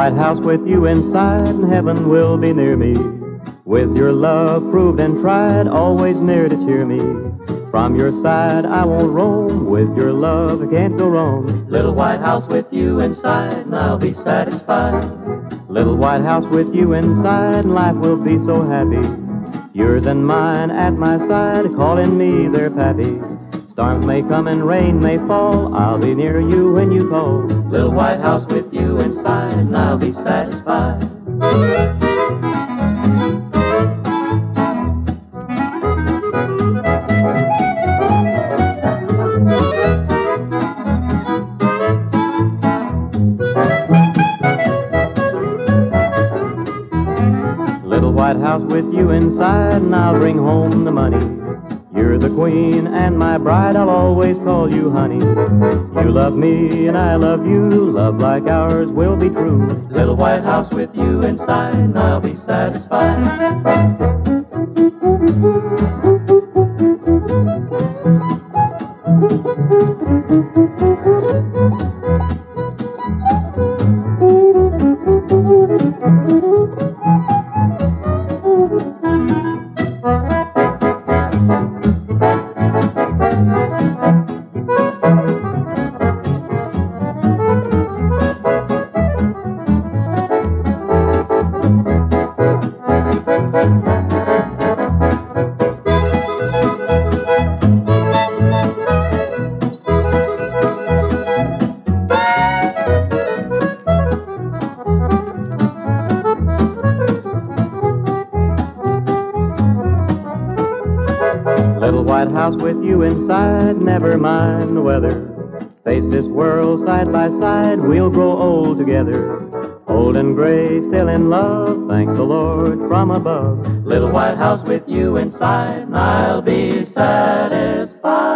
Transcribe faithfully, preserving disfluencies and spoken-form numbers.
white house with you inside, and heaven will be near me. With your love proved and tried, always near to cheer me. From your side I won't roam, with your love I can't go wrong. Little white house with you inside, and I'll be satisfied. Little white house with you inside, and life will be so happy. Yours and mine at my side, calling me their pappy. Storms may come and rain may fall, I'll be near you when you call. Little white house with you inside, and I'll be satisfied. Little white house with you inside, and I'll bring home the money. You're the queen and my bride, I'll always call you honey. You love me and I love you, love like ours will be true. Little white house with you inside, and I'll be satisfied. Little white house with you inside, never mind the weather. Face this world side by side, we'll grow old together. Old and gray, still in love, thank the Lord from above. Little white house with you inside, and I'll be satisfied.